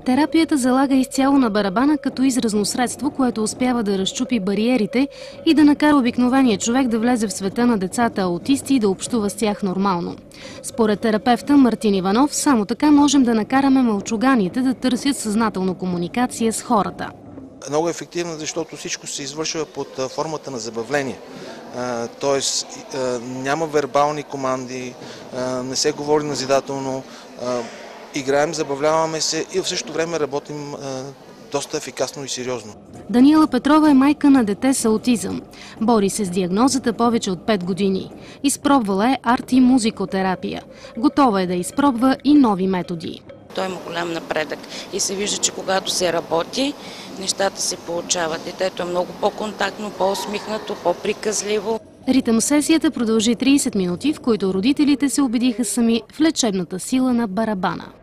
Терапията залага изцяло на барабана като изразно средство, което успява да разчупи бариерите и да накара обикновения човек да влезе в света на децата аутисти и да общува с тях нормално. Според терапевта Мартин Иванов, само така можем да накараме мълчуганите да търсят съзнателно комуникация с хората. Много ефективно, защото всичко се извършва под формата на забавление. Тоест няма вербални команди, не се говори назидателно, играем, забавляваме се и в същото време работим доста ефикасно и сериозно. Даниела Петрова е майка на дете с аутизъм. Бори се с диагнозата повече от 5 години. Изпробвала е арт и музикотерапия. Готова е да изпробва и нови методи. Той има голям напредък и се вижда, че когато се работи, нещата се получават. Детето е много по-контактно, по-усмихнато, по-приказливо. Ритъм сесията продължи 30 минути, в които родителите се убедиха сами в лечебната сила на барабана.